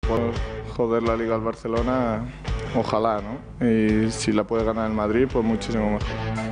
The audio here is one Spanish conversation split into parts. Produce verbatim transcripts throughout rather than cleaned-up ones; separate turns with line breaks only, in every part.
por joder la Liga al Barcelona, ojalá, ¿no? Y si la puede ganar el Madrid, pues muchísimo mejor.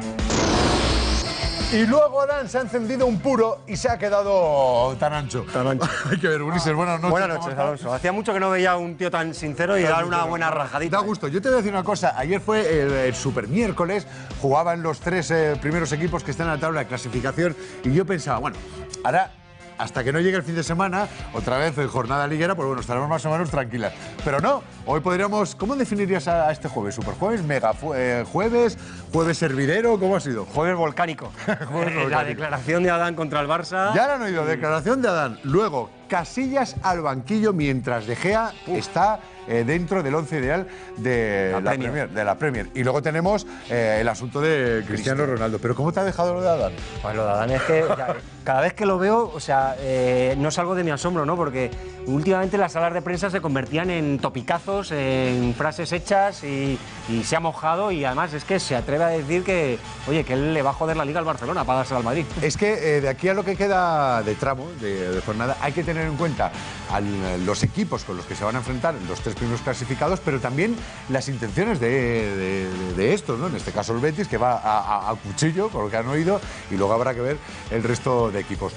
Y luego Adán se ha encendido un puro y se ha quedado tan ancho.
Tan ancho.
Hay que ver, Ulises, buenas noches.
Buenas noches, Alonso. Hacía mucho que no veía a un tío tan sincero y dar una buena rajadita.
Da gusto. Yo te voy a decir una cosa. Ayer fue el, el super miércoles, jugaban los tres eh, primeros equipos que están en la tabla de clasificación y yo pensaba, bueno, ahora, hasta que no llegue el fin de semana, otra vez en jornada liguera, pues bueno, estaremos más o menos tranquilas. Pero no, hoy podríamos... ¿Cómo definirías a, a este jueves? ¿Superjueves? ¿Mega eh, jueves? ¿Jueves servidero? ¿Cómo ha sido?
Jueves volcánico.
Jueves volcánico.
La declaración de Adán contra el Barça.
Ya la han oído, declaración de Adán. Luego, Casillas al banquillo mientras De Gea Uf. está eh, dentro del once ideal de la, la Premier. Premier, de la Premier. Y luego tenemos eh, el asunto de Cristiano Cristo. Ronaldo. ¿Pero cómo te ha dejado lo de Adán?
Pues lo de Adán es que ya, cada vez que lo veo, o sea, eh, no salgo de mi asombro, ¿no? Porque últimamente las salas de prensa se convertían en topicazos, en frases hechas y, y se ha mojado y además es que se atreve a decir que, oye, que él le va a joder la Liga al Barcelona para dársela al Madrid.
Es que eh, de aquí a lo que queda de tramo, de, de jornada, hay que tener en cuenta a los equipos con los que se van a enfrentar los tres primeros clasificados, pero también las intenciones de, de, de estos, ¿no? En este caso el Betis, que va a, a, a cuchillo, por lo que han oído, y luego habrá que ver el resto de equipos.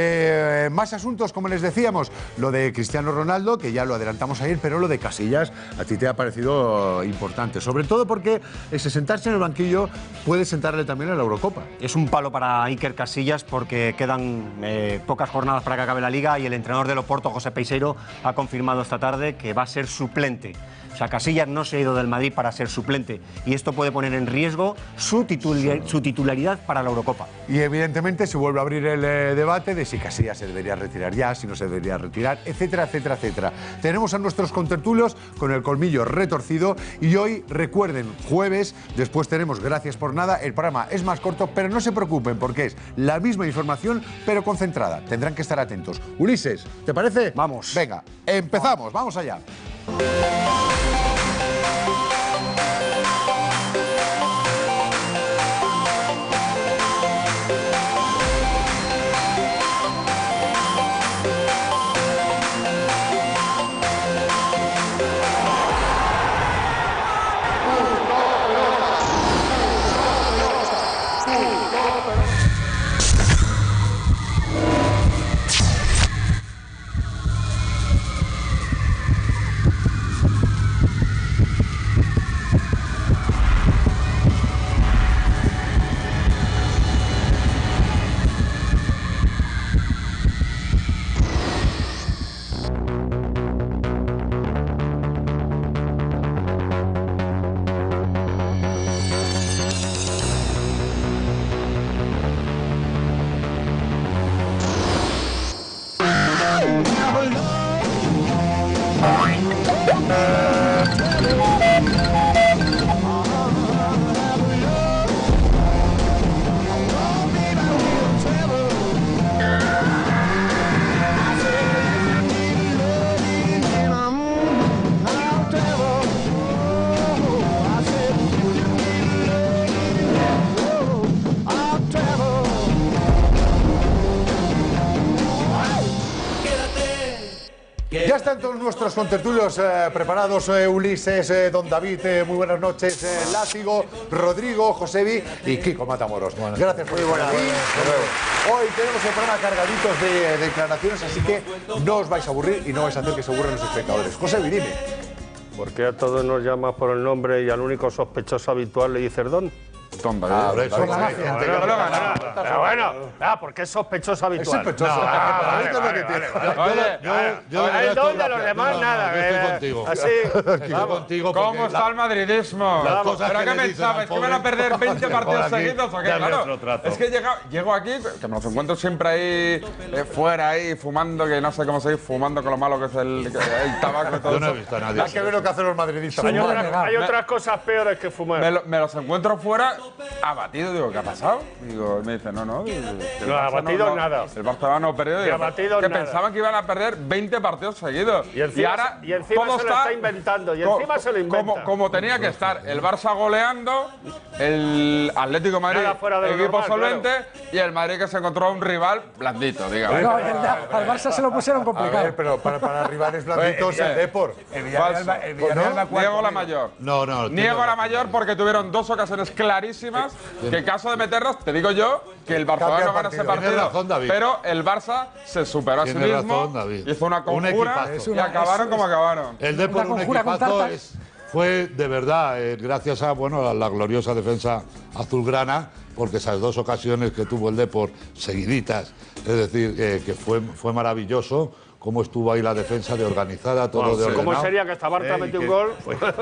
Eh, más asuntos, como les decíamos, lo de Cristiano Ronaldo, que ya lo adelantamos ayer, pero lo de Casillas a ti te ha parecido importante, sobre todo porque ese sentarse en el banquillo puede sentarle también a la Eurocopa.
Es un palo para Iker Casillas porque quedan eh, pocas jornadas para que acabe la Liga y el entrenador del Oporto, José Peixeiro, ha confirmado esta tarde que va a ser suplente. O sea, Casillas no se ha ido del Madrid para ser suplente y esto puede poner en riesgo su, titula su titularidad para la Eurocopa.
Y evidentemente se vuelve a abrir el eh, debate de si Casillas se debería retirar ya, si no se debería retirar, etcétera, etcétera, etcétera. Tenemos a nuestros contertulios con el colmillo retorcido y hoy, recuerden, jueves, después tenemos Gracias por Nada. El programa es más corto, pero no se preocupen porque es la misma información, pero concentrada. Tendrán que estar atentos. Ulises, ¿te parece?
Vamos.
Venga, empezamos, vamos allá. Ya están todos nuestros contertulios eh, preparados, eh, Ulises, eh, Don David, eh, muy buenas noches, eh, Látigo, Rodrigo, Josebi y Kiko Matamoros. Buenas. Gracias por estar aquí. Hoy tenemos el programa cargaditos de, de declaraciones, así que no os vais a aburrir y no vais a hacer que se aburran los espectadores. Josebi, dime.
¿Por qué a todos nos llamas por el nombre y al único sospechoso habitual le dices Don?
Don David.
Ah, eso es la gente.
Pero bueno, ah, porque es sospechoso habitual.
Es sospechoso.
No, ah, vale, vale, vale, vale.
Yo, yo, yo
el Don de los demás, nada.
Yo estoy contigo.
Así.
Estoy contigo.
¿Cómo está el madridismo? ¿Pero qué pensabas? ¿Que van a perder veinte partidos seguidos o qué? Claro, es que llego, llego aquí, que me los encuentro siempre ahí eh, fuera, ahí fumando, que no sé cómo se dice, fumando con lo malo que es el, el tabaco y todo
Yo no he
eso.
visto a nadie.
Hay que ver lo que hacen los madridistas.
Hay, otra, hay otras cosas peores que fumar.
Me, lo, me los encuentro fuera ha batido. Digo, ¿qué ha pasado? Digo, me dice, no, no.
No ha batido nada.
El Barcelona no ha perdido.
No ha batido
que
nada.
pensaban que iban a perder veinte partidos seguidos.
Y encima,
ahora
y encima
todo
se lo
está,
está inventando. Y
co-
encima se lo inventa.
Como, como tenía que estar. El Barça goleando, el Atlético de Madrid,
Nada fuera de lo
equipo
normal,
solvente, y el Madrid que se encontró a un rival blandito, digamos.
No, el- al Barça se lo pusieron
A
complicado.
ver, pero para, para rivales blanditos, el Depor.
El Villarreal va- el Villarreal va a jugar
Niego la
conmigo.
mayor.
No, no.
Niego la mayor porque tuvieron dos ocasiones clarísimas que en caso de meterlas, te digo yo, que el Barcelona
Cambia
no gana ese
partido.
partido.
Tienes razón, David.
Pero el Barça se superó a sí
Tienes
mismo,
razón, David.
hizo una
Un
conjura
equipazo.
y acabaron como acabaron.
El Depor,
Una
un
conjura con
equipazo,
tartas.
es- fue de verdad, eh, gracias a bueno, a la gloriosa defensa azulgrana, porque esas dos ocasiones que tuvo el Depor seguiditas, es decir, eh, que fue, fue maravilloso. Cómo estuvo ahí la defensa de organizada, todo de ordenado.
¿Cómo sería que esta Bartra
Eh, y
metió un
que-
gol?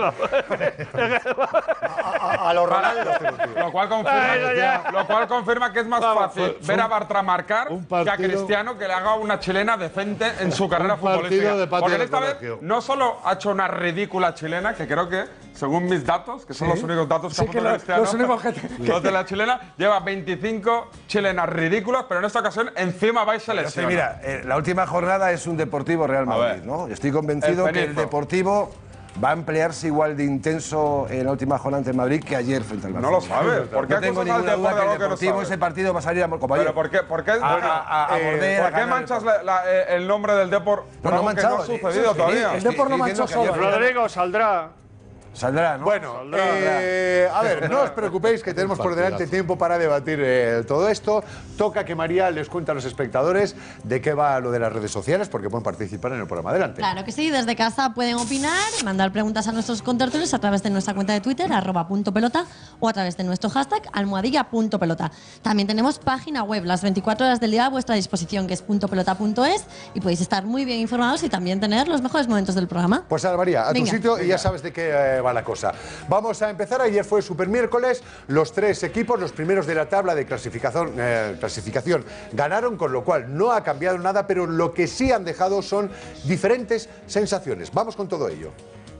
A, a los Ronaldo.
Lo cual, confirma,
Bueno, ya.
lo cual confirma que es más
Vamos,
fácil
fue- fue
ver a
un-
Bartra marcar
un
que a
partido-
Cristiano que le haga una chilena decente en su carrera
Un partido
futbolística.
de patio
Porque
de
esta vez
colegio.
no solo ha hecho una ridícula chilena, que creo que, según mis datos, que son los únicos datos que
Sí,
apunta
que lo-
Cristiano,
los únicos que te-
los de la chilena, lleva veinticinco chilenas ridículas, pero en esta ocasión encima va y se
Yo
lesiona.
estoy- mira, eh, la última jornada es un Deportivo Real Madrid,
ver.
¿no? Yo estoy convencido
El
que el
Penizo.
Deportivo va a emplearse igual de intenso en la última jornada ante el Madrid que ayer frente al Barça.
No lo sabes. ¿Por qué
No tengo
acusas al
ninguna
Depor
duda
de
que el
algo que no
Deportivo
sabes?
ese partido va a salir a como
¿Pero
ayer.
por qué, por qué,
A- a- a
eh,
morder, a
¿por qué
ganar el
manchas la- la- eh, el nombre del Depor por
No, no
algo que
manchado,
no ha
sí,
sucedido
sí,
todavía?
El Depor no manchó solo.
Rodrigo saldrá.
Saldrá, ¿no?
Bueno,
Saldrá,
eh, a ver, no os preocupéis que tenemos por delante tiempo para debatir eh, todo esto. Toca que María les cuente a los espectadores de qué va lo de las redes sociales, porque pueden participar en el programa. Adelante.
Claro que sí, desde casa pueden opinar, mandar preguntas a nuestros contertulios a través de nuestra cuenta de Twitter, arroba punto pelota, o a través de nuestro hashtag, almohadilla punto pelota. También tenemos página web, las veinticuatro horas del día a vuestra disposición, que es punto pelota punto es, y podéis estar muy bien informados y también tener los mejores momentos del programa.
Pues Ana María, a
Venga.
tu sitio y ya sabes de qué eh, va la cosa. Vamos a empezar. Ayer fue Super Miércoles. Los tres equipos, los primeros de la tabla de clasificación, eh, clasificación, ganaron, con lo cual no ha cambiado nada, pero lo que sí han dejado son diferentes sensaciones. Vamos con todo ello.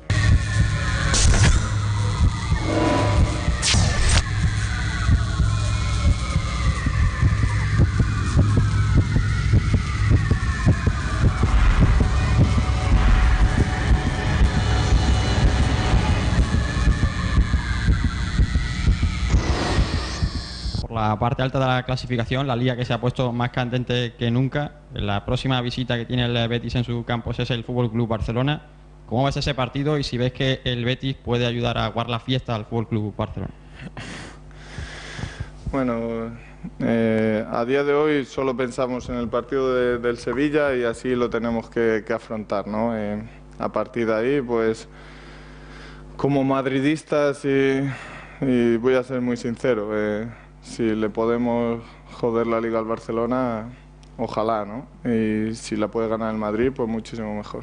Por la parte alta de la clasificación, la liga que se ha puesto más candente que nunca. La próxima visita que tiene el Betis en su campus es el Fútbol Club Barcelona. ¿Cómo ves ese partido y si ves que el Betis puede ayudar a guardar la fiesta al Fútbol Club Barcelona?
Bueno, eh, a día de hoy solo pensamos en el partido de- del Sevilla y así lo tenemos que, que afrontar, ¿no? Eh, a partir de ahí, pues, como madridistas y, y voy a ser muy sincero, eh, si le podemos joder la Liga al Barcelona, ojalá, ¿no? Y si la puede ganar el Madrid, pues muchísimo mejor.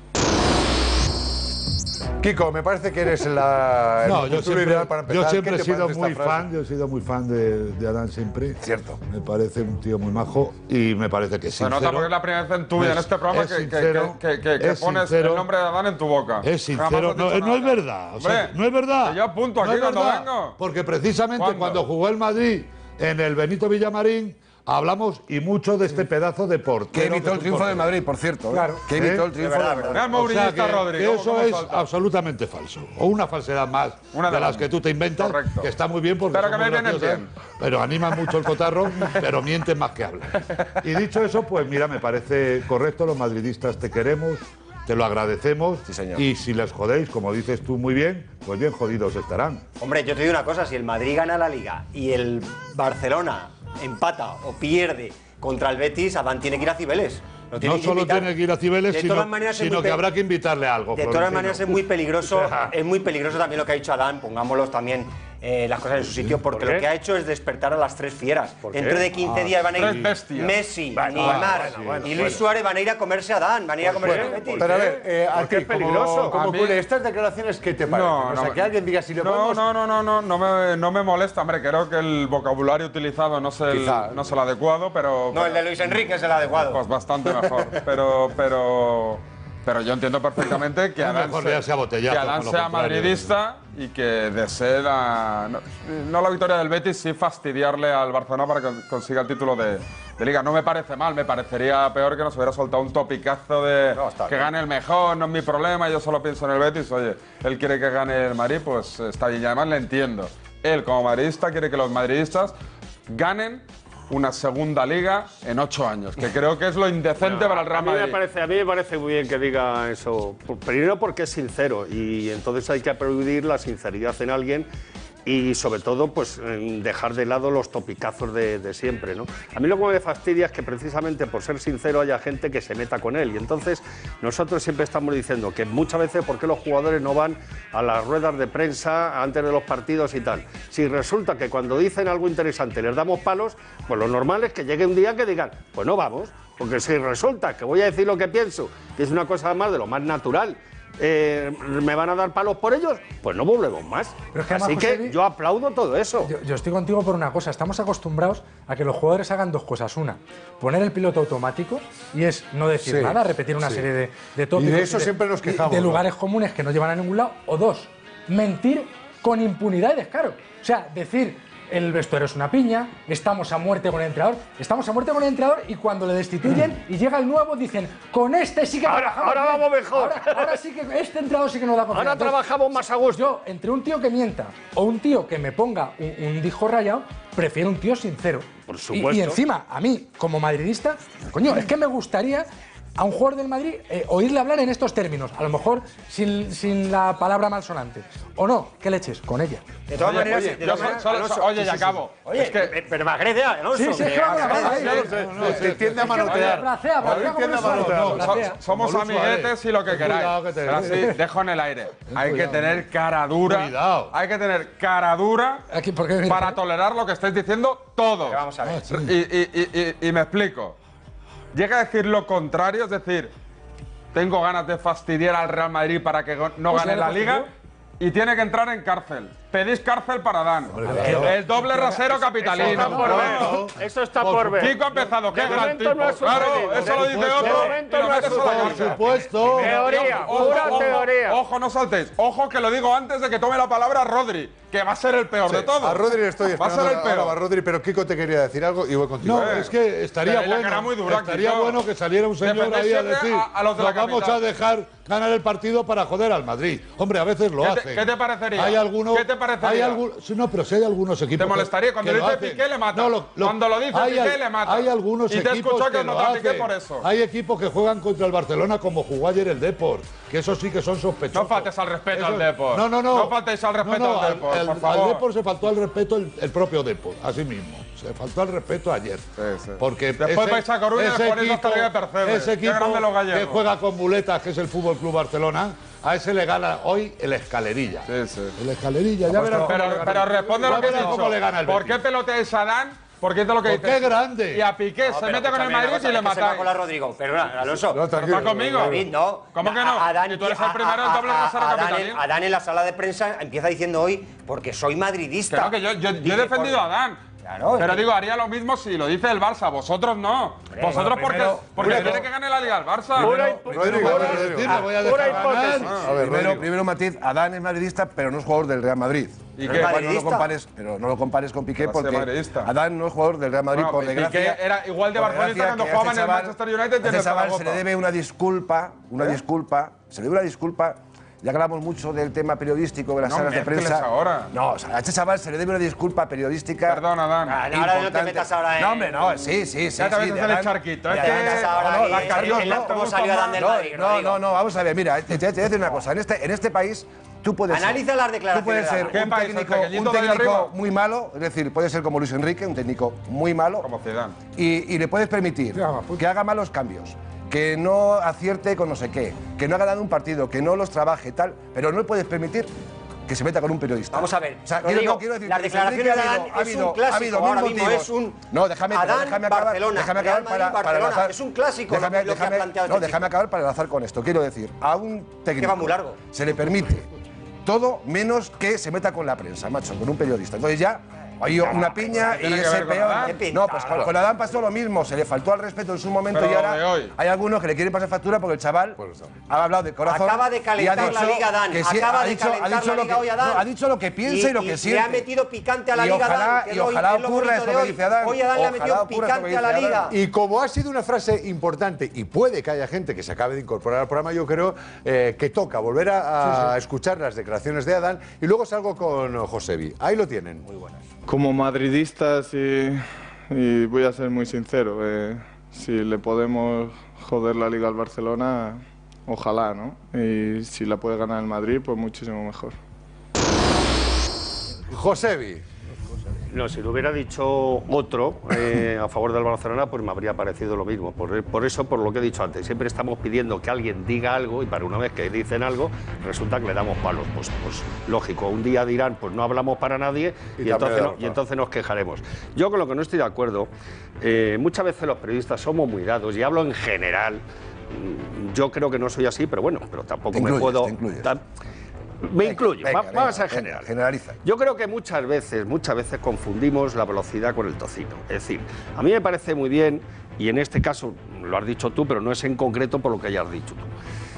Kiko, me parece que eres la, el
No, yo
futuro
siempre,
ideal para empezar.
yo siempre
¿Qué
he
te
sido
parece
muy
esta frase?
fan, yo he sido muy fan de, de Adán siempre.
Cierto.
Me parece un tío muy majo y me parece que es
Se
sincero.
nota porque es la primera vez en tu vida, en
Es-
este programa,
es
que, que-
sincero,
que, que- que
es
pones
sincero.
el nombre de Adán en tu boca.
Es sincero,
Jamás has
no,
dicho
no es
nada.
verdad, o sea,
Hombre,
no es verdad.
que yo apunto
No
aquí
es
cuando
verdad,
vengo.
Porque precisamente
¿Cuándo?
cuando jugó el Madrid en el Benito Villamarín, hablamos y mucho de este pedazo de portero.
Que evitó
es
el
un
triunfo del
portero.
Madrid, por cierto. ¿eh?
Claro.
Que evitó
¿Eh?
el triunfo del Madrid.
Mira el
O sea
mourillista
que,
Rodrigo,
que eso
cómo
es
salta.
absolutamente falso. O una falsedad más
Una
de
de
las
las-
que tú te inventas,
Correcto.
que está muy bien porque
Pero que
son
me
muy
vienen
graciosas,
bien.
pero animan mucho el cotarro, pero mienten más que hablan. Y dicho eso, pues mira, me parece correcto, los madridistas te queremos, te lo agradecemos,
Sí, señor.
y si les jodéis, como dices tú muy bien, pues bien jodidos estarán.
Hombre, yo te digo una cosa, si el Madrid gana la Liga y el Barcelona empata o pierde contra el Betis, Adán tiene que ir a Cibeles. Lo tiene
No
que
solo
invitar.
tiene que ir a Cibeles,
De
sino,
todas maneras, es
sino
muy
que
pe-
habrá que invitarle a algo.
De todas
Florentino.
maneras es muy peligroso, es muy peligroso también lo que ha dicho Adán, pongámoslos también eh, las cosas en su sitio, porque
¿Por qué?
lo que ha hecho es despertar a las tres fieras.
¿Por qué?
Dentro de quince
Ah,
días van a
tres
ir
bestias.
Messi,
Bueno,
Neymar
bueno, bueno,
y Luis
bueno.
Suárez van a ir a comerse a Adán, van a ir a comerse
qué?
a Betis.
Pero a ver, eh, a
Porque
ti,
es peligroso.
como, como
A mí-
culé, estas declaraciones, ¿qué te parecen?
No,
o sea,
no,
que alguien diga si le
no,
podemos...
no, no, no, no, no me, no me molesta, hombre. Creo que el vocabulario utilizado no es el,
Quizá.
no es el adecuado, pero.
No, el de Luis Enrique es el adecuado.
Pues bastante mejor. pero, pero. Pero yo entiendo perfectamente que Adán,
Mejor
se-
leerse a botellazo
que Adán
con lo
sea
contrario.
madridista y que desee la, no, no la victoria del Betis, sí fastidiarle al Barcelona para que consiga el título de, de Liga. No me parece mal, me parecería peor que nos hubiera soltado un topicazo de que gane el mejor, no es mi problema, yo solo pienso en el Betis. Oye, él quiere que gane el Madrid, pues está bien. Y además le entiendo. Él, como madridista, quiere que los madridistas ganen una segunda liga en ocho años, que creo que es lo indecente para el Real
A mí, me
Madrid.
parece, a mí me parece muy bien que diga eso. Primero porque es sincero y entonces hay que aplaudir la sinceridad en alguien y sobre todo pues dejar de lado los topicazos de, de siempre, ¿no? A mí lo que me fastidia es que precisamente por ser sincero haya gente que se meta con él y entonces nosotros siempre estamos diciendo que muchas veces por qué los jugadores no van a las ruedas de prensa antes de los partidos y tal. Si resulta que cuando dicen algo interesante les damos palos, pues lo normal es que llegue un día que digan, pues no vamos, porque si resulta que voy a decir lo que pienso, que es una cosa más de lo más natural, Eh, ¿me van a dar palos por ellos? Pues no volvemos más.
Pero es que
Así
además,
que
Josemi,
yo aplaudo todo eso.
Yo, yo estoy contigo por una cosa. Estamos acostumbrados a que los jugadores hagan dos cosas. Una, poner el piloto automático y es no decir
Sí,
nada, repetir una
sí.
serie de, de tópicos.
Y de eso siempre nos quejamos,
De
¿no?
lugares comunes que no llevan a ningún lado. O dos, mentir con impunidad y descaro. O sea, decir el vestuario es una piña, estamos a muerte con el entrenador, estamos a muerte con el entrenador y cuando le destituyen y llega el nuevo dicen, con este sí que
Ahora-
trabajamos
ahora
bien.
vamos mejor.
Ahora, ahora sí que este entrenador sí que nos da confianza.
Ahora trabajamos más a gusto.
Yo, entre un tío que mienta o un tío que me ponga un, un dijo rayado, prefiero un tío sincero.
Por
Y-
supuesto.
Y, encima, a mí, como madridista, coño, es que me gustaría a un jugador del Madrid eh, oírle hablar en estos términos, a lo mejor sin, sin la palabra malsonante. O no, ¿qué leches? Con ella.
De todas
Oye,
maneras,
oye,
de
yo
todas
so-
maneras,
solo-
Alonso,
so- oye,
sí,
ya
sí, sí.
acabo.
Oye,
Es que-
eh, pero me agrede, Alonso.
Sí, sí, es que va con la mano ahí.
Te tiende a manotear.
Bracea, bracea como eso.
So-
Bracea.
somos
Como Luis
amiguetes
Suárez.
y lo que
Ten cuidado
queráis.
que te-
Pero así, dejo en el aire. Hay que
cuidado.
tener cara dura.
Cuidado.
Hay que tener cara dura
Aquí, ¿por qué?
para tolerar lo que estáis diciendo todos.
Vamos a ver.
Y, y- y- y- y me explico. Llega a decir lo contrario, es decir, tengo ganas de fastidiar al Real Madrid para que go- no
Pues
gane
ya
la
lo
Liga
fastidió.
y tiene que entrar en cárcel. Pedís cárcel para Dan.
claro.
El doble rasero
Eso
capitalino.
está por
Claro.
ver. Eso está por ver.
Kiko ha empezado, qué
De
gran
momento
tipo.
no ha
Claro,
sucedido.
eso lo
De
dice
momento-
otro
de
y
momento
lo
no ha
metes a la
sucedido.
Por
cárcel.
supuesto.
Teoría,
Ojo,
pura
ojo,
teoría.
Ojo, no saltéis. Ojo que lo digo antes de que tome la palabra Rodri, que va a ser el peor de todos.
A Rodri le estoy
Va a
esperando.
ser el
ahora
peor.
va Rodri, pero Kiko te quería decir algo y voy contigo.
No,
Eh,
es que estaría
tenéis la
bueno.
cara muy dura,
estaría
Kiko.
bueno que saliera un señor
Defendéis
ahí a
siempre
decir,
a- a los de la
"Nos vamos
capital".
a dejar ganar el partido para joder al Madrid. Hombre, a veces lo
¿Qué te-
hacen.
qué te parecería?
Hay algunos,
¿Qué te parecería?
Hay algún- sí, no, pero si hay algunos equipos.
Te molestaría.
que-
Cuando
que
lo dice
hacen.
Piqué, le mata.
No, lo- lo-
Cuando lo dice
hay
Piqué,
al-
le mata.
Hay algunos
Y te
equipos
escuchó que
que
no
lo
te piqué
hacen.
por eso.
Hay equipos que juegan contra el Barcelona como jugó ayer el Depor, que eso sí que son sospechosos.
No faltes al respeto
Eso-
al Depor.
No, no, no.
No faltéis al respeto
No, no,
al Depor,
al-
por
al-
favor.
Al Depor se faltó al respeto el, el propio Depor, así mismo. Se faltó al respeto ayer.
sí.
Porque
Después
ese-
vais a Coruña y
ese
os ponéis hasta
equipo-
arriba de Percebes.
Ese
Qué
equipo
grande los gallegos.
que juega con muletas, que es el Fútbol Club Barcelona, a ese le gana hoy el Escalerilla.
Sí, sí.
El Escalerilla, ya verás cómo
Pero,
le gana.
pero responde
Ya
lo que he
verás
dicho.
cómo le gana el
¿Por
Betis.
qué peloteáis a Dan? Porque es de lo que
Porque
dices.
es grande.
Y a Piqué se mete con el Madrid y le matáis.
con la Rodrigo. Perdona, Alonso.
No, tranquilo.
¿Estás conmigo?
David, no.
¿Cómo que no?
A- Adán,
Y tú eres el
a-
primero del
a-
doble
a-
rasero
Adán en-
capitalino.
Adán en la sala de prensa empieza diciendo hoy, porque soy madridista.
Claro que yo, yo, yo he
Dice,
defendido
por-
a Dan.
Claro,
pero
es que-
digo, haría lo mismo si lo dice el Barça. Vosotros no. Vosotros
bueno,
porque,
primero-
porque
primero-
quiere que gane la Liga el Barça.
Pura
Rodrigo,
Voy a
Rodrigo.
decirle, voy a
Pura
dejar
hipótesis.
ganar.
A ver,
Rodrigo.
primero, primero matiz, Adán es madridista, pero no es jugador del Real Madrid.
¿Y
Pero
qué?
es
Igual no lo
madridista.
compares, pero no lo compares con Piqué
Va a ser
porque
madridista.
Adán no es jugador del Real Madrid,
Bueno,
por
Piqué
desgracia.
era igual de
por
barcelonista
desgracia
cuando
que a
jugaba
este
en el
chaval-
Manchester United y
a
en el
este chaval se
Zaragoza.
le debe una disculpa, una disculpa, se le debe una disculpa. Ya que hablamos mucho del tema periodístico de las
No
salas de
mezcles
prensa.
ahora.
No, o sea, a este chaval se le debe una disculpa periodística.
Perdona, Dan.
Ah, no, ahora no te
importante.
metas ahora en...
No, hombre, no, sí, sí, sí.
Ya te
sí,
metes
de
en el
Adán-
charquito.
de
Es
Ya te
que-
metas ahora
no, no,
ahí
la
en-
charquito,
en la-
no,
cómo
no,
salió Adán del
no,
Madrid,
no,
Rodrigo.
no, no, vamos a ver, mira, te, te- te voy a decir una cosa. En este, en este país, tú puedes
Analiza
ser,
las
tú
declaraciones
puedes
de
ser
Adán.
¿Qué
un
país? ¿El
técnico,
pequeñito
un
de ahí
técnico
arriba?
muy malo, es decir, puede ser como Luis Enrique, un técnico muy malo,
Como Zidane.
y, y le puedes permitir
Ya, va, puta.
que haga malos cambios, que no acierte con no sé qué, que no haga ganado un partido, que no los trabaje, tal, pero no le puedes permitir que se meta con un periodista.
Vamos a ver,
O sea,
Rodrigo,
quiero- no, quiero decir
las
que Luis
declaraciones
Enrique
de
ha
Adán
habido- ha
es un
habido-
clásico,
ha habido
ahora
mil
mismo
motivos.
es un
No, déjame, pero
Adán,
déjame acabar,
Barcelona,
déjame
Real
acabar
Madrid,
para, para
Barcelona.
enlazar.
Es un clásico lo-
Déjame,
lo que ha
déjame-
planteado
no,
este
déjame
chico.
acabar para enlazar con esto. Quiero decir, a un técnico
va muy largo.
se le permite todo menos que se meta con la prensa, macho, con un periodista. Entonces ya Hay una piña y ese peor. No, pues con, con Adán pasó lo mismo. Se le faltó al respeto en su momento
Pero
y ahora
de hoy.
hay algunos que le quieren pasar factura porque el chaval ha hablado de corazón.
Acaba de calentar
y ha dicho
la Liga, Dan.
que sí,
Acaba
ha
de
dicho,
calentar
ha dicho
la
lo
Liga
que,
hoy, Adán.
no, ha dicho lo que piensa y, y lo que
y
siente.
le ha metido picante a la
y
Liga,
ojalá,
Dan. Que
y
es lo-
ojalá
es lo
ocurra
bonito
eso
de
que
hoy.
dice Adán.
Hoy Adán le ha
Ojalá
metido
ocurra eso que
picante
dice
a la
Adán.
Liga.
Y como ha sido una frase importante y puede que haya gente que se acabe de incorporar al programa, yo creo eh, que toca volver a, a escuchar las declaraciones de Adán y luego salgo con Josebi. Ahí lo tienen. Muy buenas.
Como madridistas, y, y voy a ser muy sincero, eh, si le podemos joder la Liga al Barcelona, ojalá, ¿no? Y si la puede ganar el Madrid, pues muchísimo mejor.
Josebi.
No, si lo hubiera dicho otro eh, a favor del Barcelona, pues me habría parecido lo mismo. Por, por eso, por lo que he dicho antes, siempre estamos pidiendo que alguien diga algo y para una vez que dicen algo, resulta que le damos palos. Pues, pues lógico, un día dirán, pues no hablamos para nadie y, y, entonces, no, y entonces nos quejaremos. Yo con lo que no estoy de acuerdo, eh, muchas veces los periodistas somos muy dados y hablo en general. Yo creo que no soy así, pero bueno, pero tampoco
Te incluyes,
me puedo...
te incluyes.
Tam, Me incluyo,
venga,
Va,
venga,
vamos a
venga,
general.
generaliza.
Yo creo que muchas veces, muchas veces confundimos la velocidad con el tocino. Es decir, a mí me parece muy bien, y en este caso lo has dicho tú, pero no es en concreto por lo que hayas dicho tú.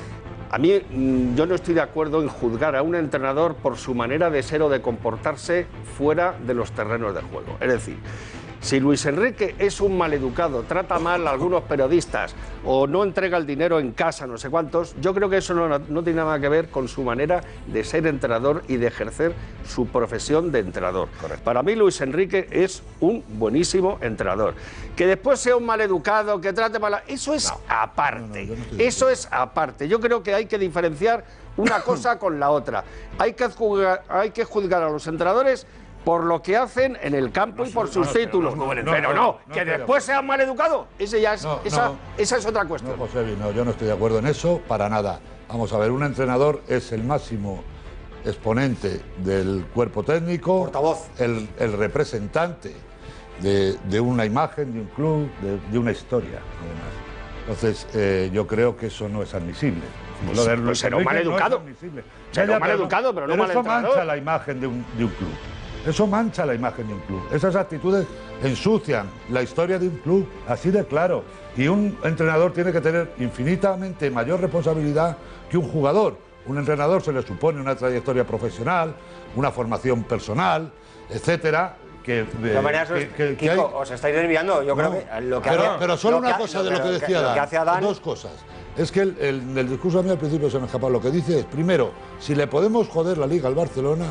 A mí, yo no estoy de acuerdo en juzgar a un entrenador por su manera de ser o de comportarse fuera de los terrenos de juego. Es decir, si Luis Enrique es un maleducado, trata mal a algunos periodistas o no entrega el dinero en casa, no sé cuántos, yo creo que eso no, no tiene nada que ver con su manera de ser entrenador y de ejercer su profesión de entrenador. Correcto. Para mí Luis Enrique es un buenísimo entrenador. Que después sea un maleducado, que trate mal a... Eso es no. aparte, no, no, no eso es aparte. Yo creo que hay que diferenciar una cosa con la otra. Hay que juzgar, hay que juzgar a los entrenadores por lo que hacen en el campo no, y por sus no, títulos. No, no, pero no, no, no que después sean mal educados. Ese ya es,
no,
esa,
no,
esa es otra cuestión.
No, José, no, yo no estoy de acuerdo en eso, para nada. Vamos a ver, un entrenador es el máximo exponente del cuerpo técnico,
portavoz,
el, el representante de, de una imagen, de un club, de, de una historia, además. Entonces, eh, yo creo que eso no es admisible.
Pues, lo de pues será un mal educado.
No
será mal educado, pero no mal
eso
entrenador.
mancha la imagen de un, de un club. Eso mancha la imagen de un club. Esas actitudes ensucian la historia de un club, así de claro. Y un entrenador tiene que tener infinitamente mayor responsabilidad que un jugador. Un entrenador se le supone una trayectoria profesional, una formación personal, etcétera. Que,
de todas maneras, que, que, Kiko, que hay... os estáis desviando. Yo no, creo que lo que
pero,
hace,
pero solo
lo
una
que,
cosa de lo,
lo
que decía
lo que hace Adán,
dos cosas. Es que el, el, en el discurso a mí al principio se me escapa. Lo que dice es, primero, si le podemos joder la Liga al Barcelona,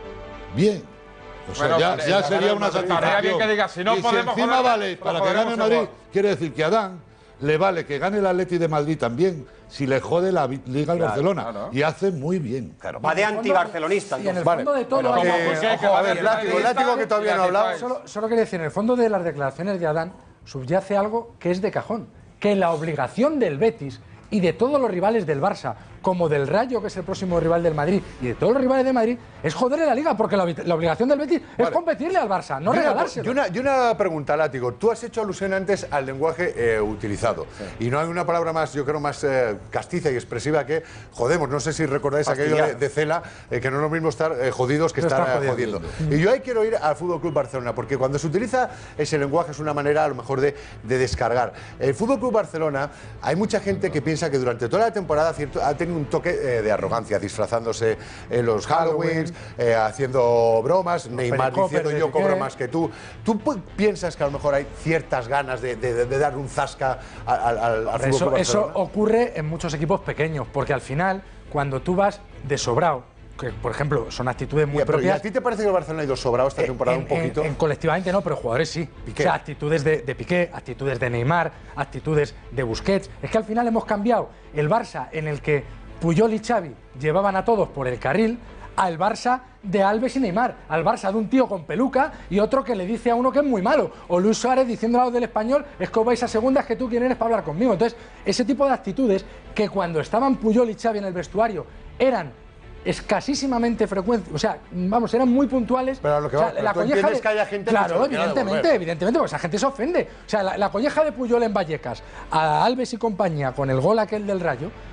bien. O sea, bueno, ya, vale, ya sería una satisfacción.
Bien que diga, si no
y
podemos
si encima
joder,
vale para que gane Madrid, quiere decir que a Adán le vale que gane el Atleti de Madrid también si le jode la Liga al claro, Barcelona. Claro. Y hace muy bien.
Claro. Va de antibarcelonista.
Y en el fondo
vale.
de todo...
Bueno, que,
que,
ojo, a ver, látigo, látigo que todavía no ha hablado.
Solo, solo quería decir, en el fondo de las declaraciones de Adán subyace algo que es de cajón. Que la obligación del Betis y de todos los rivales del Barça, como del Rayo, que es el próximo rival del Madrid, y de todos los rivales de Madrid, es joderle la Liga, porque la, la obligación del Betis vale. es competirle al Barça, no y regalárselo.
Y una, y una pregunta, Látigo. Tú has hecho alusión antes al lenguaje eh, utilizado. Sí. Y no hay una palabra más, yo creo, más eh, castiza y expresiva que jodemos. No sé si recordáis Fastidiar. aquello de, de Cela, eh, que no es lo mismo estar eh, jodidos que no estar eh, jodiendo. jodiendo. Y yo ahí quiero ir al Fútbol Club Barcelona, porque cuando se utiliza ese lenguaje es una manera, a lo mejor, de, de descargar. El Fútbol Club Barcelona, hay mucha gente que piensa que durante toda la temporada cierto, ha tenido un toque eh, de arrogancia, disfrazándose en los Halloweens, eh, haciendo bromas, Neymar diciendo yo cobro más que tú. ¿Tú piensas que a lo mejor hay ciertas ganas de, de, de dar un zasca al, al, al
eso,
fútbol?
Eso ocurre en muchos equipos pequeños, porque al final, cuando tú vas de sobrado, que por ejemplo son actitudes muy
ya, pero,
propias.
¿Y a ti te parece que el Barcelona ha ido sobrado esta temporada
en,
un poquito?
En, en colectivamente no, pero jugadores sí.
Piqué.
O sea, actitudes de, de Piqué, actitudes de Neymar, actitudes de Busquets. Es que al final hemos cambiado el Barça en el que Puyol y Xavi llevaban a todos por el carril al Barça de Alves y Neymar, al Barça de un tío con peluca y otro que le dice a uno que es muy malo, o Luis Suárez diciendo a los del Español, es que os vais a segundas, que tú quién eres para hablar conmigo. Entonces, ese tipo de actitudes que cuando estaban Puyol y Xavi en el vestuario eran escasísimamente frecuentes, o sea, vamos, eran muy puntuales.
Pero lo que
o sea,
va, pero
la
tú
colleja de,
que haya gente
claro, evidentemente, evidentemente, porque esa gente se ofende. O sea, la, la colleja de Puyol en Vallecas a Alves y compañía con el gol aquel del Rayo,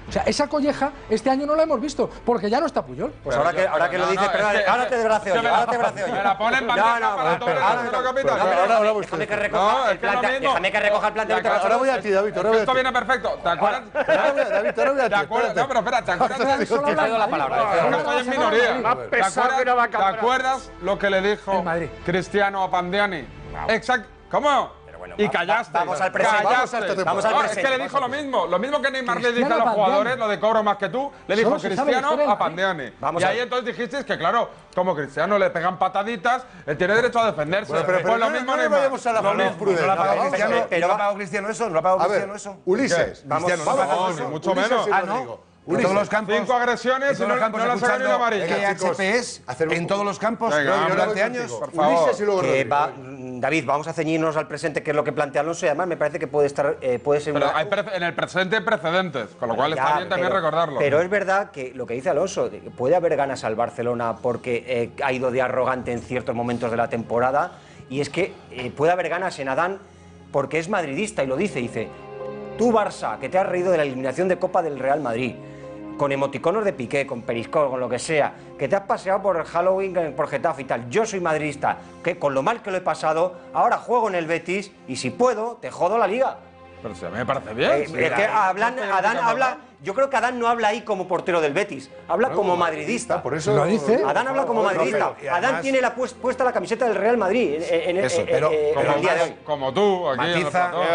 O sea, esa colleja este año no la hemos visto, porque ya no está Puyol.
Pues ahora que, ahora que lo dices, perdón, ahora te braceo yo, ahora te braceo yo.
Me la ponen bandeja para todo el resto capitán.
Déjame que recoja el planteamiento. Déjame que recoja el planteamiento.
Ahora voy a ti, David. Ahora voy a
Esto
ti.
viene perfecto. ¿Te acuerdas?
David, ahora voy a ti.
¿Te acuerdas? No, pero espera, ¿te acuerdas?
Te cedo la palabra.
Ahora estoy en minoría.
Más
¿Te
pesado que una
acuerdas,
vaca
¿Te
brava.
acuerdas lo que le dijo Cristiano a Pandiani? Exacto. ¿Cómo? Y callaste.
Vamos al presente.
Callaste.
Vamos al
No,
presente.
es que le dijo lo mismo. Lo mismo que Neymar le dijo a
Cristiano
los jugadores,
Pandiani.
lo de cobro más que tú, le dijo
Solo se sabe la
Cristiano
historia del
a Pandiani.
Vamos
y
a
ahí
ver.
entonces dijisteis que, claro, como Cristiano le pegan pataditas, él tiene derecho a defenderse.
Bueno, pero-
pues
pero
lo
no-
mismo
no
Neymar.
vayamos a la
Lo mismo.
jurisprudencia.
¿No lo ha pagado
Vamos a
Cristiano?
ver.
¿No lo ha pagado Cristiano eso? ¿No lo ha pagado
A
Cristiano
ver,
eso?
Ulises.
Vamos,
Cristiano,
vamos,
no,
vamos,
no,
mucho
Ulises
menos.
sí
Ah,
lo
¿no?
digo.
En
Ulises.
todos los campos.
Cinco agresiones
en
y
todos
no-
los campos
no le han sacado ni una
escuchando
amarilla.
que
Chicos,
H P es
hacer un-
en todos los campos
Venga, hombre,
durante
voy
años.
contigo.
Por favor.
Ulises y luego
Que
Rodrigo.
va, David, vamos a ceñirnos al presente, que es lo que plantea Alonso, y además me parece que puede estar, eh, puede ser
Pero
una-
hay pre- en el presente hay precedentes, con lo cual
Ya,
está bien también
pero-
recordarlo.
Pero es verdad que lo que dice Alonso, de que puede haber ganas al Barcelona porque eh, ha ido de arrogante en ciertos momentos de la temporada, y es que eh, puede haber ganas en Adán porque es madridista y lo dice, dice, tú Barça, que te has reído de la eliminación de Copa del Real Madrid, con emoticonos de Piqué, con Periscope, con lo que sea, que te has paseado por el Halloween, por Getafe y tal, yo soy madridista, que con lo mal que lo he pasado, ahora juego en el Betis y si puedo, te jodo la liga.
Pero si a mí me parece bien.
Eh,
sí.
es que hablan,
No estoy
Adán
criticando
habla,
nada.
yo creo que Adán no habla ahí como portero del Betis, habla como madridista.
Por eso
¿Lo dice?
Adán habla como
Bueno,
madridista.
pero- y además-
Adán tiene la pues- puesta la camiseta del Real Madrid en, en-
Eso,
en-
pero-
en-
pero
en el día de hoy.
Como tú, aquí en el
Matiza.
plató.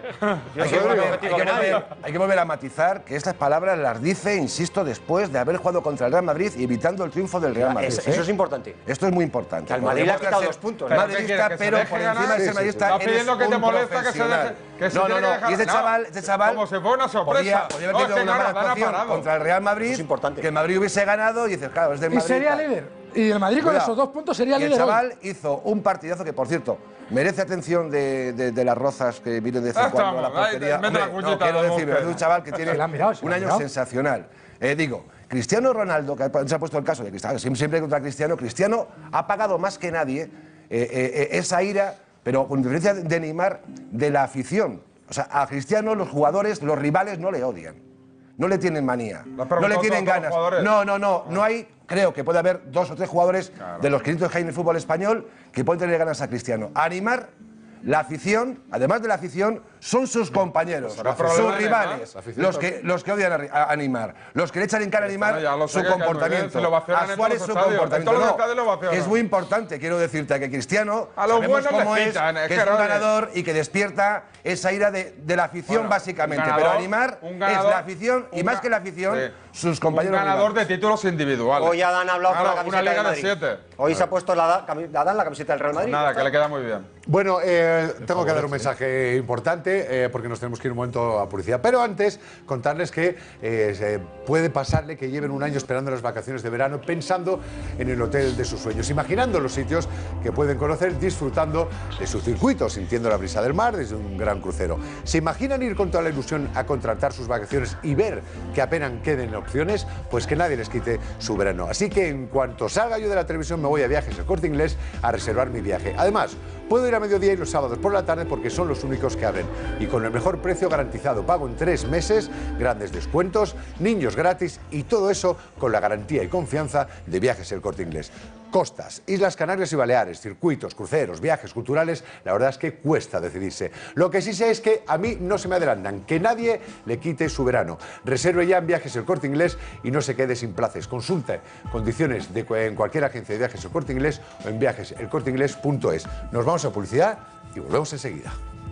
Hay que, volver, hay, que volver, hay que volver a matizar que estas palabras las dice, insisto, después de haber jugado contra el Real Madrid y evitando el triunfo del Real Madrid.
Es-
¿eh?
eso es importante.
Esto es muy importante.
Que al
Porque
Madrid le ha
demuestra
quitado
ser
dos puntos, ¿eh?
¿Pero qué
Madridista,
quiere, que se
pero
deje
por encima
ganar?
de ser
Sí, sí,
madridista,
Está
eres
pidiendo que te
un
molesta que se
profesional.
deje. Que se
No, no,
tiene que
no.
dejar-
Y este
no,
chaval, este chaval
Como si fuera una sorpresa.
podía, podía haber
No, es
tenido
que
una
claro,
mala
Dan ha
actuación
parado.
contra el Real Madrid,
es importante.
que el Madrid hubiese ganado y dices, claro, es del
Y
Madrid.
sería
tal.
líder. Y el Madrid con
Cuidado.
esos dos puntos sería
Y el
líder hoy.
chaval hizo un partidazo que, por cierto, merece atención de, de, de las rozas que vienen de vez en
Ah,
cuando a la
estamos, ahí,
portería.
mete la
Hombre,
cuchita
no, quiero
al
decir,
bosque.
es un chaval que tiene
Se la han mirado, se
un
la han
año
mirado.
sensacional. Eh, digo, Cristiano Ronaldo, que se ha puesto el caso de Cristiano, siempre, siempre contra Cristiano, Cristiano ha pagado más que nadie eh, eh, eh, esa ira, pero con diferencia de Neymar, de la afición. O sea, a Cristiano los jugadores, los rivales no le odian. No le tienen manía.
¿Le has
No le
preguntado
tienen
a todos los
ganas.
jugadores?
No, no, no. No hay. Creo que puede haber dos o tres jugadores de los quinientos que hay en el fútbol español que pueden tener ganas a Cristiano. A animar. La afición, además de la afición, son sus compañeros,
Será
sus
problema de
rivales,
Neymar.
los que, los que odian a, Ri- a animar, los que le echan en cara a animar
Ya lo sé
su
que- que muy bien,
comportamiento.
si lo vacionan
A
en
Suárez
todos
su
los estadios,
comportamiento.
en todos los
No,
estadios lo vacionan.
es muy importante, quiero decirte, que Cristiano
A los
sabemos
buenos les
cómo es,
pitan, es
que
que
es un
no,
ganador y que despierta esa ira de, de la afición
Bueno,
básicamente.
un ganador-
Pero animar
un
es
ganador-
la afición y
un
más
ga-
que la afición,
sí.
sus compañeros
Un ganador
rivales.
de títulos individuales.
Hoy Adán ha hablado con la
Claro,
camiseta
una liga
del
de
Madrid.
siete.
Hoy se ha puesto la, cami- Adán la camiseta del Real Madrid.
Nada, que le queda muy bien.
Bueno, eh, tengo que dar un mensaje importante eh, porque nos tenemos que ir un momento a publicidad. Pero antes, contarles que eh, se puede pasarle que lleven un año esperando las vacaciones de verano pensando en el hotel de sus sueños, imaginando los sitios que pueden conocer, disfrutando de su circuito, sintiendo la brisa del mar desde un gran crucero. ¿Se imaginan ir con toda la ilusión a contratar sus vacaciones y ver que apenas queden opciones? Pues que nadie les quite su verano. Así que en cuanto salga yo de la televisión me voy a Viajes El Corte Inglés a reservar mi viaje. Además, puedo ir a mediodía y los sábados por la tarde porque son los únicos que abren. Y con el mejor precio garantizado. Pago en tres meses, grandes descuentos, niños gratis y todo eso con la garantía y confianza de Viajes El Corte Inglés. Costas, Islas Canarias y Baleares, circuitos, cruceros, viajes culturales, la verdad es que cuesta decidirse. Lo que sí sé es que a mí no se me adelantan, que nadie le quite su verano. Reserve ya en Viajes El Corte Inglés y no se quede sin plazas. Consulte condiciones de, en cualquier agencia de Viajes El Corte Inglés o en viajes el corte inglés punto es. Nos vamos a publicidad y volvemos enseguida.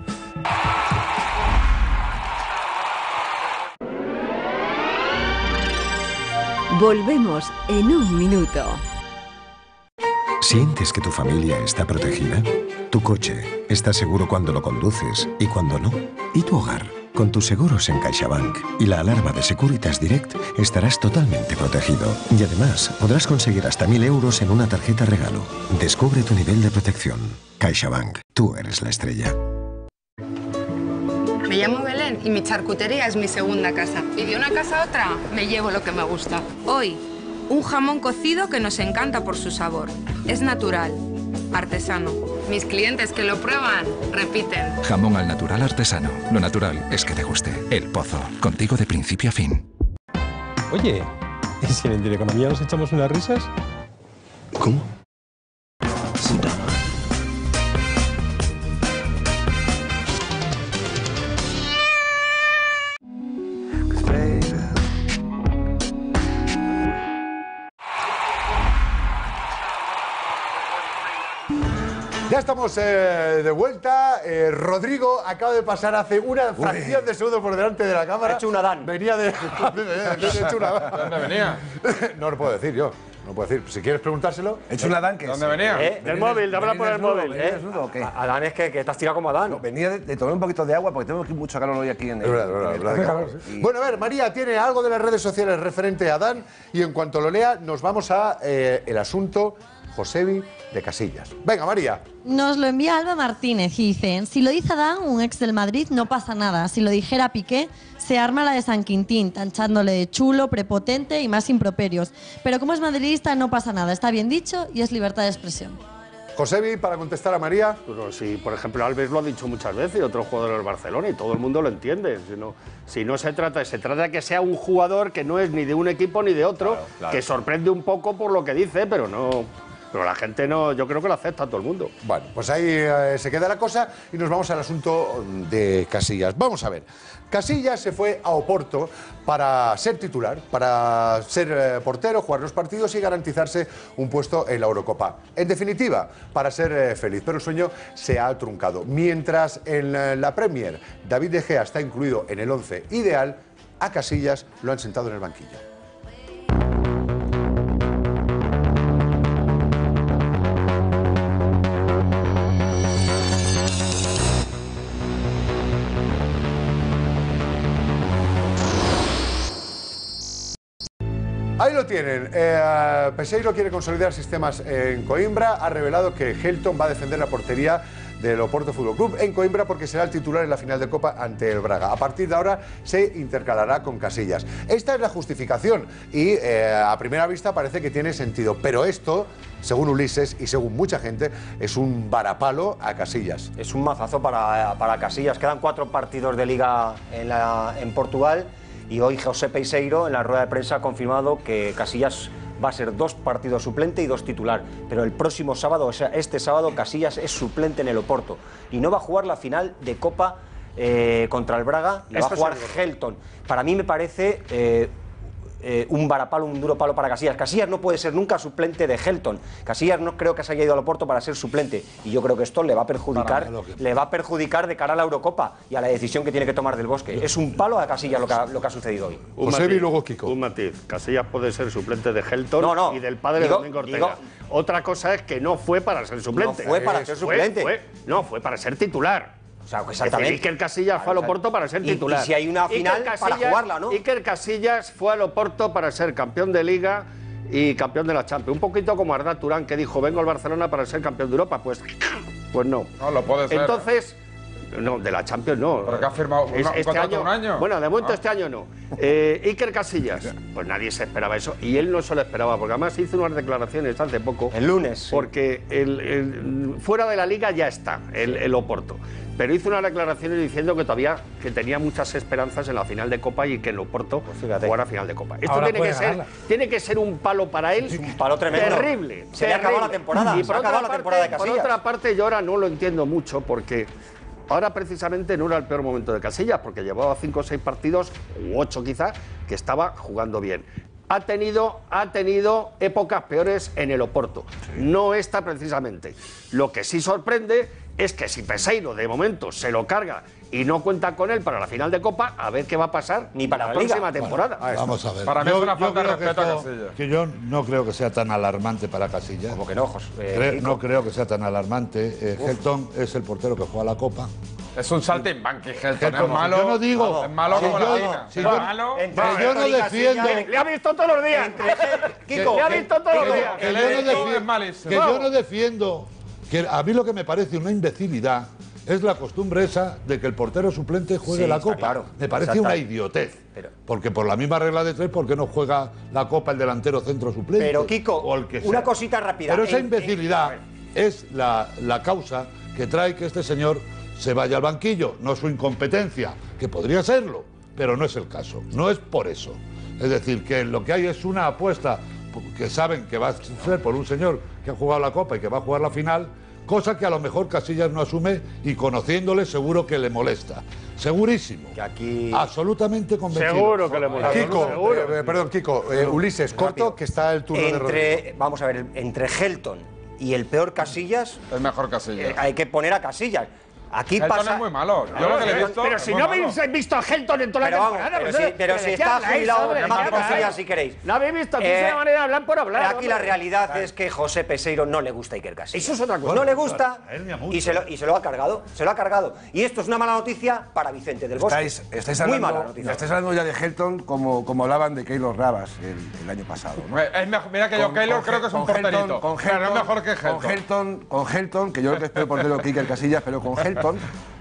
Volvemos en un minuto.
¿Sientes que tu familia está protegida? Tu coche, ¿estás seguro cuando lo conduces y cuando no? ¿Y tu hogar? Con tus seguros en CaixaBank y la alarma de Securitas Direct estarás totalmente protegido. Y además podrás conseguir hasta mil euros en una tarjeta regalo. Descubre tu nivel de protección. CaixaBank, tú eres la estrella.
Me llamo Belén y mi charcutería es mi segunda casa. Y de una casa a otra me llevo lo que me gusta. Hoy, un jamón cocido que nos encanta por su sabor. Es natural, artesano. Mis clientes que lo prueban, repiten.
Jamón al natural artesano. Lo natural es que te guste. El Pozo. Contigo de principio a fin. Oye, ¿y si en Intereconomía nos echamos unas risas?
¿Cómo?
Ya estamos eh, de vuelta. Eh, Rodrigo acaba de pasar hace una fracción Uy. de segundo por delante de la cámara.
Ha hecho un Adán.
Venía de. He hecho un Adán.
¿Dónde venía?
No lo puedo decir yo. No puedo decir. Si quieres preguntárselo.
He hecho un Adán que.
¿Dónde venía?
¿Eh? Del móvil, dámela por el móvil.
¿Eh?
¿Eh?
¿O qué?
Adán es que, que te has tirado como Adán.
No, venía de, de tomar un poquito de agua porque tengo mucho calor hoy aquí en el.
Es verdad, verdad, verdad, verdad. Y... Bueno, a ver, María tiene algo de las redes sociales referente a Adán y en cuanto lo lea, nos vamos a eh, el asunto Josebi de Casillas. Venga, María.
Nos lo envía Alba Martínez y dice: si lo dice Adán, un ex del Madrid, no pasa nada. Si lo dijera Piqué, se arma la de San Quintín, tanchándole de chulo, prepotente y más improperios. Pero como es madridista, no pasa nada. Está bien dicho y es libertad de expresión.
Josebi, para contestar a María.
Bueno, si, por ejemplo, Alves lo ha dicho muchas veces y otros jugadores del Barcelona y todo el mundo lo entiende. Si no, si no se trata, se trata de que sea un jugador que no es ni de un equipo ni de otro, claro, claro. que sorprende un poco por lo que dice, pero no... Pero la gente no, yo creo que lo acepta todo el mundo.
Bueno, pues ahí eh, se queda la cosa y nos vamos al asunto de Casillas. Vamos a ver. Casillas se fue a Oporto para ser titular, para ser eh, portero, jugar los partidos y garantizarse un puesto en la Eurocopa. En definitiva, para ser eh, feliz. Pero el sueño se ha truncado. Mientras en eh, la Premier David De Gea está incluido en el once ideal, a Casillas lo han sentado en el banquillo. Ahí lo tienen. Eh, Peseiro quiere consolidar sistemas en Coimbra. Ha revelado que Helton va a defender la portería del Oporto Fútbol Club en Coimbra porque será el titular en la final de Copa ante el Braga. A partir de ahora se intercalará con Casillas. Esta es la justificación y eh, a primera vista parece que tiene sentido. Pero esto, según Ulises y según mucha gente, es un varapalo a Casillas.
Es un mazazo para, para Casillas. Quedan cuatro partidos de Liga en, la, en Portugal. Y hoy José Peseiro en la rueda de prensa ha confirmado que Casillas va a ser dos partidos suplente y dos titular. Pero el próximo sábado, o sea, este sábado, Casillas es suplente en el Oporto. Y no va a jugar la final de Copa eh, contra el Braga, la va a jugar Helton. Para mí me parece eh, eh, un varapalo, un duro palo para Casillas. Casillas no puede ser nunca suplente de Helton. Casillas no creo que se haya ido al Oporto para ser suplente. Y yo creo que esto le va a perjudicar, le va a perjudicar de cara a la Eurocopa y a la decisión que tiene que tomar del Bosque. Es un palo a Casillas lo que ha, lo que ha sucedido hoy.
Un matiz, y luego Kiko. Un matiz. Casillas puede ser suplente de Helton
no, no.
y del padre
digo,
de Domingo Ortega.
Digo,
Otra cosa es que no fue para ser suplente.
No fue para ser suplente.
Fue, fue, no, fue para ser titular.
O sea, exactamente.
Es decir, Iker Casillas fue al Oporto para ser titular.
Y, y si hay una final para jugarla, ¿no?
Iker Casillas fue al Oporto para ser campeón de Liga y campeón de la Champions. Un poquito como Arda Turán, que dijo, vengo al Barcelona para ser campeón de Europa. Pues, pues no.
No, lo puede ser.
Entonces, no, de la Champions no.
Porque ha firmado
es,
un,
este
un
año,
un año.
Bueno, de momento ah. este año no. Eh, Iker Casillas, pues nadie se esperaba eso. Y él no se lo esperaba, porque además hizo unas declaraciones hace poco.
El lunes. Sí.
Porque el, el, fuera de la Liga ya está, el, el Oporto. Pero hizo unas declaraciones diciendo que todavía que tenía muchas esperanzas en la final de Copa y que el Oporto pues jugara final de Copa. Esto tiene que, ser, tiene que ser un palo para él.
Es un palo tremendo.
Terrible.
Se le ha acabado la temporada.
Y por, otra parte, la temporada de por otra parte, yo ahora no lo entiendo mucho porque ahora precisamente no era el peor momento de Casillas porque llevaba cinco o seis partidos, u ocho quizás, que estaba jugando bien. Ha tenido, ha tenido épocas peores en el Oporto. Sí. No esta precisamente. Lo que sí sorprende es que si Peseiro de momento se lo carga y no cuenta con él para la final de Copa, a ver qué va a pasar
ni para
la,
la
próxima temporada.
Bueno, vamos a ver.
Para mí
yo,
es una falta de respeto
esto,
a Casillas.
Que yo no creo que sea tan alarmante para Casillas.
Como que no, José. Eh,
Cre no creo que sea tan alarmante. Eh, Helton es el portero que juega la Copa.
Es un saltimbanqui, Helton. Es malo.
Yo no digo.
Es malo
si
como
yo,
la tina.
Si
es
yo,
malo.
Que yo no defiendo.
Le ha visto todos los días. Kiko, le ha visto todos los días.
Que yo no defiendo. Que yo no defiendo. Que a mí lo que me parece una imbecilidad es la costumbre esa de que el portero suplente juegue sí, la Copa.
Claro.
Me parece una idiotez. Pero, porque por la misma regla de tres, ¿por qué no juega la Copa el delantero centro suplente?
Pero, Kiko,
o el que sea.
Una cosita rápida.
Pero esa
en,
imbecilidad en, es la, la causa que trae que este señor se vaya al banquillo. No su incompetencia, que podría serlo, pero no es el caso. No es por eso. Es decir, que lo que hay es una apuesta que saben que va a ser por un señor que ha jugado la Copa y que va a jugar la final, cosa que a lo mejor Casillas no asume y conociéndole seguro que le molesta. Segurísimo.
Que aquí...
Absolutamente convencido.
Seguro que le molesta.
Kiko,
Seguro.
eh, perdón, Kiko, eh, Ulises, corto, que está el turno de Rodrigo.
Entre, vamos a ver, entre Helton y el peor Casillas,
El mejor Casillas.
eh, hay que poner a Casillas. Aquí
Helton
pasa.
es muy malo. Yo lo que le he visto.
Pero si
es
no
muy malo.
habéis visto a Helton en toda
Pero
la
vamos,
temporada.
pero
pues,
si, pero
¿de
si
qué
está
habláis,
jubilado,
hombre?
más
¿De qué
Casillas
habláis?
si queréis.
No habéis visto, aquí
Eh,
es una manera de hablar por hablar.
Aquí
hombre.
la realidad es que José Peseiro no le gusta a Iker Casillas.
Eso es otra cosa.
No le gusta
A él ni a muchos.
y se, lo, y se lo ha cargado. Se lo ha cargado. Y esto es una mala noticia para Vicente del Bosque.
Estáis, estáis,
Muy
hablando,
mala noticia.
estáis hablando ya de Helton como, como hablaban de Keylor Navas el, el año pasado, ¿no?
Es mejor- mira que yo, Keylor, creo que es un
con Helton-
porterito.
con
Pero es
Helton-
mejor que Helton.
Con Helton, con Helton, que yo creo que es peor portero que Iker Casillas, pero con Helton,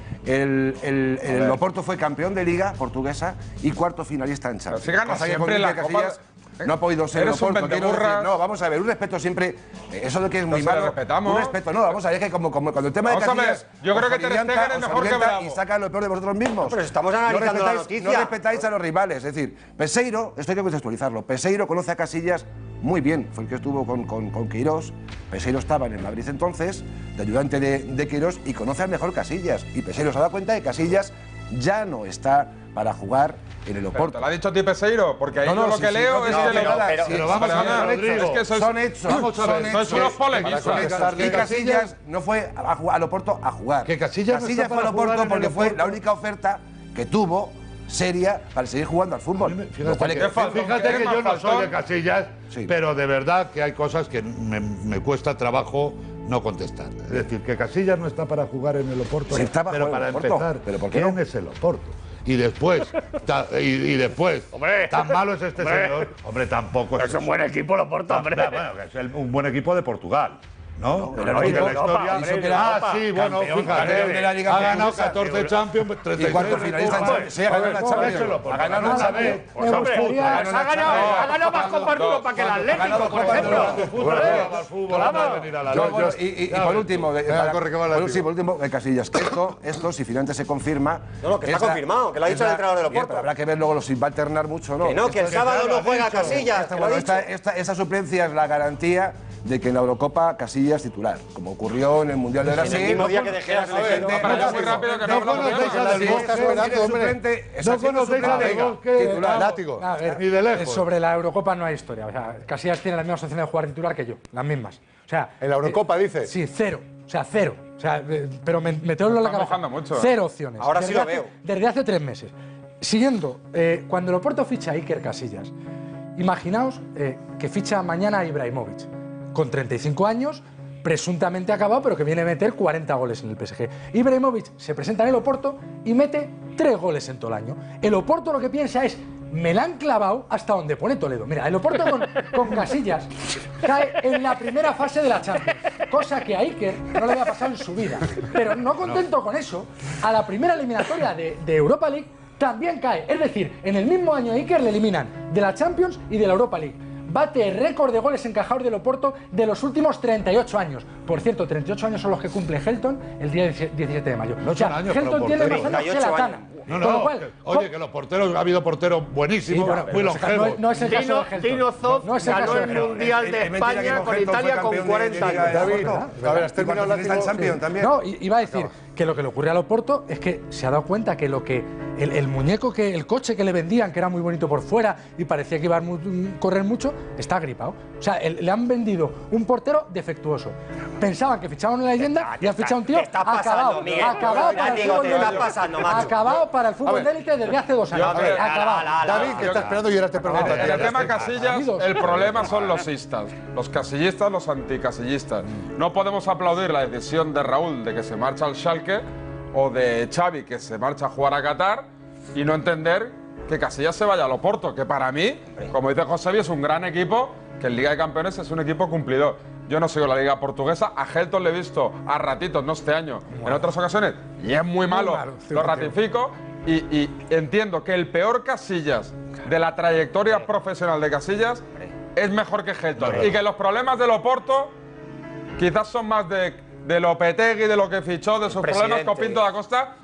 el, el, el, el Oporto fue campeón de Liga portuguesa y cuarto finalista en Champions.
Pero si gana
Cosa que
siempre
con
la
Iker
Copa-
Casillas no ha podido ser el
Eres un
Oporto. quiero decir.
vendeburras.
No, vamos a ver, un respeto siempre. eh, Eso de que es muy
se le
malo.
respetamos.
Un respeto, no, vamos a ver, es que como, como cuando el tema
Vamos
de
a ver,
Casillas.
yo creo
os
que Ter
abrillanta,
Stegen es
os
mejor que
abrillanta
Bravo.
y saca lo peor de vosotros mismos.
Pero estamos
No
analizando la
respetáis-
noticia.
No respetáis a los rivales. Es decir, Peseiro, esto hay que contextualizarlo. Peseiro conoce a Casillas muy bien. Fue el que estuvo con, con, con Queiroz. Peseiro estaba en el Madrid entonces, de ayudante de, de Queiroz, y conoce al mejor Casillas. Y Peseiro se da cuenta de que Casillas ya no está para jugar en el
Pero
Oporto.
¿te lo ha dicho a ti Peseiro? Porque ahí
No, no,
yo lo
sí,
que
sí,
leo
no,
es
no,
que
pero
lo...
nada,
pero
sí,
vamos
vale,
a ver,
vale,
Rodrigo.
Es que sois,
son hechos,
Vamos a
son
ver,
hechos.
sois unos
Para
polemistas.
contestar,
Que
y Casillas no fue a jugar, al Oporto a jugar.
Que Casillas no está
fue
para
al Oporto
jugar en el
porque fue
Oporto.
la única oferta que tuvo seria para seguir jugando al fútbol. Lo
Fíjate,
cual hay
que,
que-
faltón,
fíjate
que
que
eres
yo
más
no soy
faltón.
de Casillas,
Sí.
pero de verdad que hay cosas que me, me cuesta trabajo no contestar. Es decir, que Casillas no está para jugar en el Oporto,
Sí, está para
pero
jugar
para
en el Oporto.
empezar,
¿Pero por qué?
¿quién es el Oporto? Y después, ta- y, y después,
Hombre.
tan malo es este
Hombre.
señor. Hombre, tampoco
Es un buen equipo, lo porta, hombre.
Bueno, que es el- un buen equipo de Portugal. ¿No?
pero
Porque
el equipo
la
de Europa,
historia.
hombre, de la
Ah,
Europa.
sí, bueno,
Campeón,
fíjate.
campeón de la Liga
ha ganado
Portuguesa.
catorce Champions, treinta y seis
Y cuarto finalista en Champions. Sí, ha ganado la Champions. Ha ganado la Champions.
Pues hombre,
Me gustaría-
ha
Ha ganado, ha ganado más Copas de Europa que el Atlético, por ejemplo.
fútbol, al fútbol,
Vamos.
anda a venir a la
Yo,
noche.
bueno, y, y- y por último, de-
Venga,
para-
corre, que va la
por, sí,
tiro.
por último, de Casillas, que esto, esto, si finalmente se confirma.
No, no, que está
es la-
confirmado, que lo ha
es
dicho el
la-
entrenador del
bien,
Oporto.
pero habrá que ver luego si va a alternar mucho o no.
Que no, que el
Esto-
sábado
ya lo
no
ha
juega
dicho.
Casillas.
esta,
que lo ha
bueno,
dicho.
esta, esta- esa suplencia es la garantía de que en la Eurocopa Casillas titular, como ocurrió en el Mundial de
En el
Brasil.
mismo día que dejé la selección.
No, pero yo muy rápido que no
No
hablamos
conocéis
de
a
eso.
Del
Sí,
Bosque,
está esperando,
mire,
hombre.
suplente,
Está
no
siendo
conocéis a
suplente.
Del Bosque,
Titular.
látigo,
A ver,
ni de
eh,
lejos.
sobre la Eurocopa no hay historia. O sea, Casillas tiene las mismas opciones de jugar titular que yo, las mismas. O sea,
¿En la Eurocopa,
eh,
dice?
Sí, cero. O sea, cero. O sea, eh, pero me, meteoslo en la
Está
cabeza.
mojando mucho, ¿eh?
Cero opciones.
Ahora sí
Desde
lo
hace-
veo.
Desde hace tres meses. Siguiendo, eh, cuando el Oporto ficha a Iker Casillas, imaginaos eh, que ficha mañana a Ibrahimovic, con treinta y cinco años, presuntamente acabado, pero que viene a meter cuarenta goles en el P S G. Ibrahimovic se presenta en el Oporto y mete tres goles en todo el año. El Oporto lo que piensa es, me la han clavado hasta donde pone Toledo. Mira, el Oporto con, con Casillas cae en la primera fase de la Champions, cosa que a Iker no le había pasado en su vida. Pero no contento con eso, a la primera eliminatoria de, de Europa League también cae. Es decir, en el mismo año a Iker le eliminan de la Champions y de la Europa League. Bate el récord de goles encajados del Oporto de los últimos treinta y ocho años. Por cierto, treinta y ocho años son los que cumple Helton el día diecisiete de mayo.
No
O sea,
son años, pero
Helton tiene más
portero.
años que la Tana.
No,
Con lo
no,
cual,
que- oye, que los porteros, ha habido porteros buenísimos,
Sí, bueno,
muy
pero ese caso
longevos.
no es el caso
Tino,
de Helton.
Tino Zoff
No es el
ganó
caso de
el
Helton.
Mundial de
Es mentira que
España con
Helton fue
Italia con
campeón de-
cuarenta
de Liga de
años.
David,
Oporto.
a ver, has
Y
terminado
cuarto
la
finalista en Champions también.
No, i- iba a decir que lo que le ocurre al Oporto es que se ha dado cuenta que lo que el, el muñeco que el coche que le vendían, que era muy bonito por fuera y parecía que iba a mu- correr mucho, está gripado. O sea, el- le han vendido un portero defectuoso. Pensaban que fichaban una leyenda y han fichado un tío
te está pasando,
acabado,
Miguel.
acabado
Ya
para el
digo,
fútbol
te
de
está
élite.
pasando, macho.
Acabado para el
A
fútbol
ver.
de élite desde hace dos años.
A ver,
acabado.
David, que está esperando y ahora te pregunto a ti.
En el tema Casillas,
Amigos.
el problema son los istas, los casillistas, los anticasillistas. No podemos aplaudir la decisión de Raúl de que se marcha al Schalke o de Xavi que se marcha a jugar a Qatar y no entender que Casillas se vaya al Oporto, que para mí, como dice Josebi, es un gran equipo, que en Liga de Campeones es un equipo cumplidor. Yo no sigo la Liga Portuguesa, a Helton le he visto a ratitos, no este año, en otras ocasiones, y es muy malo,
malo,
lo ratifico, y, y entiendo que el peor Casillas de la trayectoria profesional de Casillas es mejor que Helton, y que los problemas del Oporto quizás son más de, de Lopetegui, de lo que fichó, de sus problemas con Pinto da Costa,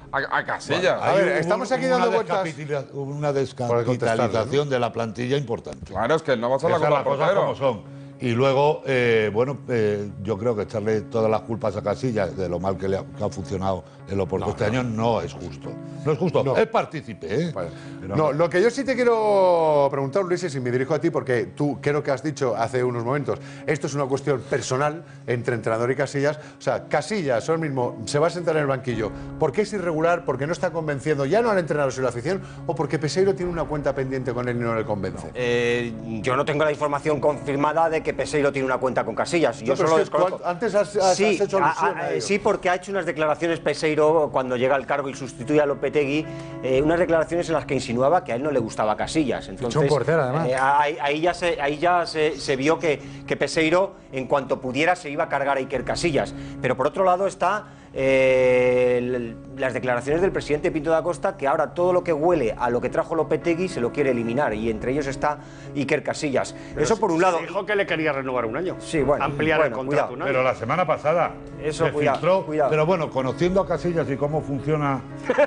a, a Casillas.
A ver, estamos aquí dando vueltas. Una descapitalización de la plantilla importante.
Claro, es que no vas a la
Esas
culpa
las cosas como son. Y luego, eh, bueno, eh, yo creo que echarle todas las culpas a Casillas de lo mal que, le ha, que ha funcionado el Oporto no, este no. año no es justo. No es justo. No. Es partícipe, ¿eh?
Vale. No, no, lo que yo sí te quiero preguntar, Ulises, y me dirijo a ti, porque tú creo que has dicho hace unos momentos, esto es una cuestión personal entre entrenador y Casillas. O sea, Casillas, ahora mismo, se va a sentar en el banquillo. ¿Por qué es irregular? ¿Porque no está convenciendo ya no al entrenador sino a la afición? ¿O porque Peseiro tiene una cuenta pendiente con él y no le convence? No.
Eh, yo no tengo la información confirmada de que Peseiro tiene una cuenta con Casillas. Yo no, solo es que
antes has, has,
sí,
has hecho alusión
a, a,
a ello.
Sí, porque ha hecho unas declaraciones Peseiro cuando llega al cargo y sustituye a Lopetegui, eh, unas declaraciones en las que insinuaba que a él no le gustaba Casillas. Entonces,
un portero, además.
Eh, ahí, ahí ya, se, ahí ya se, se vio que, que Peseiro, en cuanto pudiera, se iba a cargar a Iker Casillas. Pero por otro lado está eh, las declaraciones del presidente Pinto da Costa, que ahora todo lo que huele a lo que trajo Lopetegui se lo quiere eliminar, y entre ellos está Iker Casillas.
Pero
Eso
se,
por un lado.
Se dijo que le quería renovar un año.
Sí, bueno.
Ampliar
bueno,
el contrato un año.
Pero la semana pasada
Eso,
se
cuidado,
filtró.
cuidado.
Pero bueno, conociendo a Casillas y cómo funciona.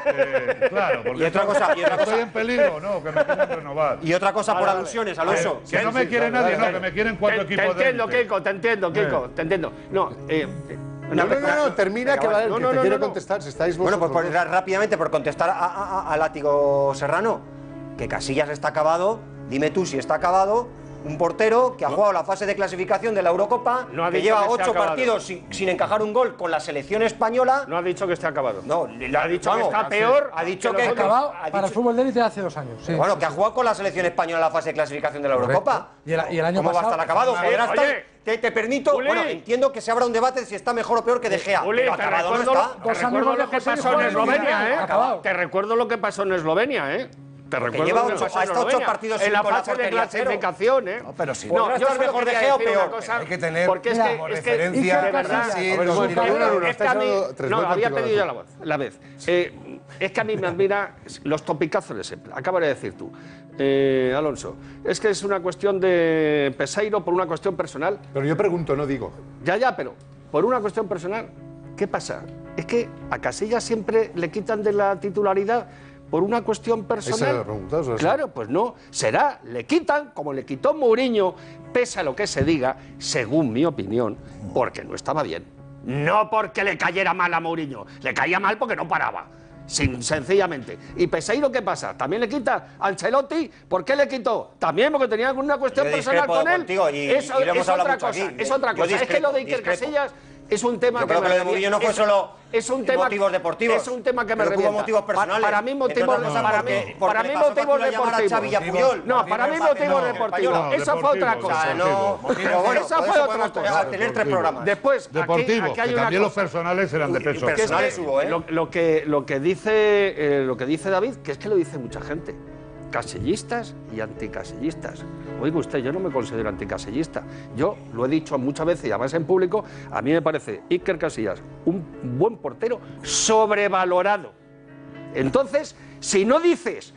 Eh, claro, porque
y otra cosa, y otra
estoy
cosa.
en peligro, no, que me quieren renovar.
Y otra cosa por
vale,
alusiones, Alonso.
Que, que no me quiere nadie, no, que me quieren cuatro
te,
equipos
te entiendo,
de
Kiko, te entiendo, Kiko,
eh.
te entiendo. No, eh,
No, no, no, no, termina que, va,
no,
que
no,
te
no,
quiero
no.
contestar, si estáis
Bueno,
vosotros.
pues por, rápidamente, por contestar a, a, a, a Látigo Serrano, que Casillas está acabado, dime tú si está acabado, un portero que ha jugado la fase de clasificación de la Eurocopa,
no ha
que
dicho
lleva
que esté
ocho
acabado.
partidos sin, sin encajar un gol con la selección española.
No ha dicho que esté acabado.
No,
le ha dicho
vamos,
que está peor.
Ha dicho
que
que,
Ha
que
acabado
ha
para el
dicho,
fútbol de élite hace dos años. Sí,
bueno,
sí,
que ha
sí.
jugado con la selección española en la fase de clasificación de la Eurocopa.
Y el, y el año
¿Cómo
pasado.
va a estar acabado?
Sí,
Podrá estar-
oye.
te, te permito.
Uli.
Bueno, entiendo que se abra un debate de si está mejor o peor que De Gea.
Uli,
Pero
te
acabado no
recuerdo,
está.
te
Dos
recuerdo
amigos
lo
de
que
José
pasó en
Juan
Eslovenia, ¿eh?
acabado.
Te recuerdo lo que pasó en Eslovenia, ¿eh? Te recuerdo
lleva
lo que
ocho-
pasó
ha
en
estado ocho
Eslovenia.
partidos
en
sin
la
con la
fase de
portería cero.
clasificación, ¿eh?
No, pero sí.
No,
Podrá
yo
estar
solo
mejor De
quería
Gea o
decir una
peor.
cosa,
Hay que tener
porque es
como
que, es que
referencia
de verdad,
Brasil,
a ver,
los
es que a mí-
Brasil,
es que a mí,
tres
no,
mil
había
contigo
pedido ya
la
la voz, la vez. Eh, es que a mí me admira los topicazos de siempre. Acabas de decir tú, eh, Alonso. Es que es una cuestión de Peseiro por una cuestión personal.
Pero yo pregunto, no digo.
Ya, ya, pero por una cuestión personal, ¿qué pasa? Es que a Casillas siempre le quitan de la titularidad por una cuestión personal.
Esa era la pregunta, o sea,
Claro, pues no. Será, le quitan, como le quitó Mourinho, pese a lo que se diga, según mi opinión, porque no estaba bien. No porque le cayera mal a Mourinho, le caía mal porque no paraba. Sin, sencillamente. ¿Y Peseiro qué pasa? ¿También le quita a Ancelotti? ¿Por qué le quitó? También porque tenía alguna cuestión
Yo
personal
discrepo
con él.
contigo y-
Eso
y lo hemos
es
hablado
otra
mucho
cosa.
aquí.
Es otra
Yo
cosa. es que
discrepo,
lo de Iker
discrepo.
Casillas es un tema
Yo
que
creo
me
que lo de Mourinho no fue
es-
solo
es un tema
motivos
que,
deportivos.
Es un tema que me
Creo que hubo
revienta.
motivos
Pa-
personales.
Para mí
Entre
motivos
otras cosas
para
porque-
mí
porque
para
le
mí
pasó
motivos
factura llamar a
deportivos.
Xavi y a Puyol.
No, para mí motivos
No,
deportivos.
no,
Esa fue otra
deportivos,
cosa.
O sea, no, pero bueno,
esa
por
fue
eso
otra
podemos
cosa.
tener tres programas.
Después, aquí-
Deportivos,
aquí hay
que
una
también los
cosa.
personales eran de peso.
Que es que
Personales hubo, ¿eh?
lo, lo que, lo, que dice, eh, lo que dice David, que es que lo dice mucha gente. Casellistas y anticasellistas. Oiga usted, yo no me considero anticasellista. Yo lo he dicho muchas veces y además en público, a mí me parece Iker Casillas un buen portero sobrevalorado. Entonces, si no dices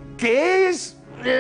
que es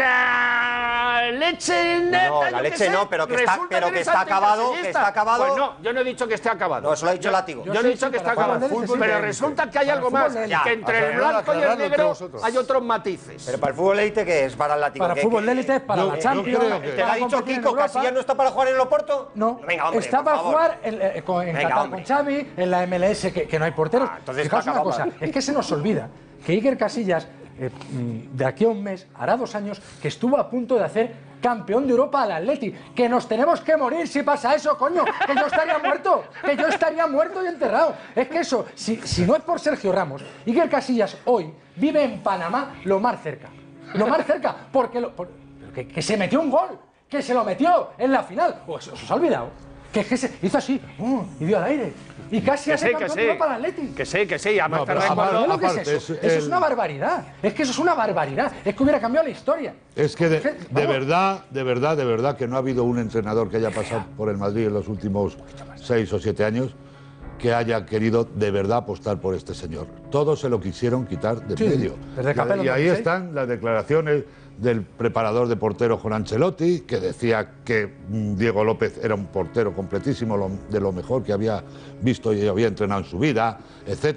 la leche neta,
No, la
yo qué
leche
sé,
no, pero que está-
resulta
pero que
eres
está acabado, que
anticasellista.
está acabado.
Pues no, yo no he dicho que esté acabado.
No, eso lo ha dicho
Yo-
Látigo.
Yo,
Yo
no he
sí,
dicho
sí,
que está
para
acabado.
fútbol élite,
Pero
sí.
resulta que hay
Para
algo
fútbol
más,
élite.
que entre el
Aclararlo,
blanco y el
aclararlo entre
negro
vosotros.
hay otros matices.
Pero para el fútbol élite, ¿qué es? Para el Látigo.
Para
¿Qué-
fútbol
qué-
élite, para
yo-
la
yo
Champions.
creo que-
¿Te lo ha
para
dicho
competir en
Kiko?
Europa.
¿Casillas no está para jugar en el Oporto?
No,
Venga, hombre,
está
por
para
favor.
jugar en, eh, con- en
Venga,
Qatar
hombre.
con Xavi, en la M L S, que, que no hay porteros.
Ah, entonces
Fijaos
está
una cosa,
acabado.
es que se nos olvida que Iker Casillas, eh, mm, de aquí a un mes, hará dos años, que estuvo a punto de hacer campeón de Europa al Atleti. Que nos tenemos que morir si pasa eso, coño. Que yo estaría muerto. Que yo estaría muerto y enterrado. Es que eso, si, si no es por Sergio Ramos, Iker Casillas hoy vive en Panamá lo más cerca. Lo más cerca. Porque lo, por- que, que se metió un gol. Que se lo metió en la final. ¿Os, os os ha olvidado? Que, que se hizo así uh, y dio al aire. Y casi
Que
hace
sí, que
campeón
sí.
de Europa al Atleti.
Que sí, que sí. Además
No,
te
pero
recuerdo-
¿Sabes lo que es
aparte,
eso?
es
Eso es
el-
una barbaridad. Es que eso es una barbaridad. Es que hubiera cambiado la historia.
Es que de,
Es que,
de
vamos.
verdad, de verdad, de verdad que no ha habido un entrenador que haya pasado por el Madrid en los últimos seis o siete años que haya querido de verdad apostar por este señor. Todos se lo quisieron quitar de
Sí,
medio.
desde
Y-
Capello
y ahí
dieciséis.
están las declaraciones del preparador de porteros Juan Ancelotti, que decía que mm, Diego López era un portero completísimo, lo- de lo mejor que había visto y había entrenado en su vida, etcétera.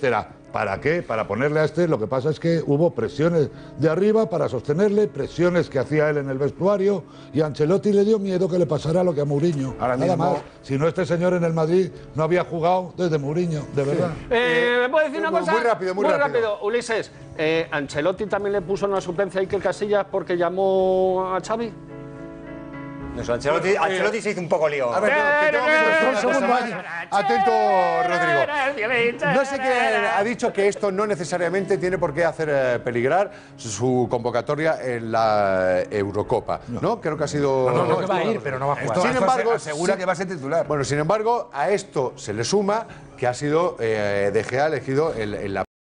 ¿Para qué? Para ponerle a este. Lo que pasa es que hubo presiones de arriba para sostenerle, presiones que hacía él en el vestuario, y a Ancelotti le dio miedo que le pasara lo que a Mourinho.
Ahora
Nada
mismo-
más. Si no, este señor en el Madrid no había jugado desde Mourinho, de verdad.
Eh, ¿Me puedo decir una
muy-
cosa?
muy rápido, muy rápido.
Ulises, eh, ¿Ancelotti también le puso en la suplencia a Iker Casillas porque llamó a Xavi?
No, eso, Ancelotti, Ancelotti se hizo un poco lío.
A ver, que- que tengo que decir una cosa más. Atento, Rodrigo. No sé quién ha dicho que esto no necesariamente tiene por qué hacer eh, peligrar su convocatoria en la Eurocopa, ¿no? Creo que ha sido...
No, no, no, que va a ir, pero no va a jugar.
Esto-
Sin
esto
embargo,
asegura
sí-
que va a ser titular.
Bueno, sin embargo, a esto se le suma que ha sido eh, De Gea elegido en, en la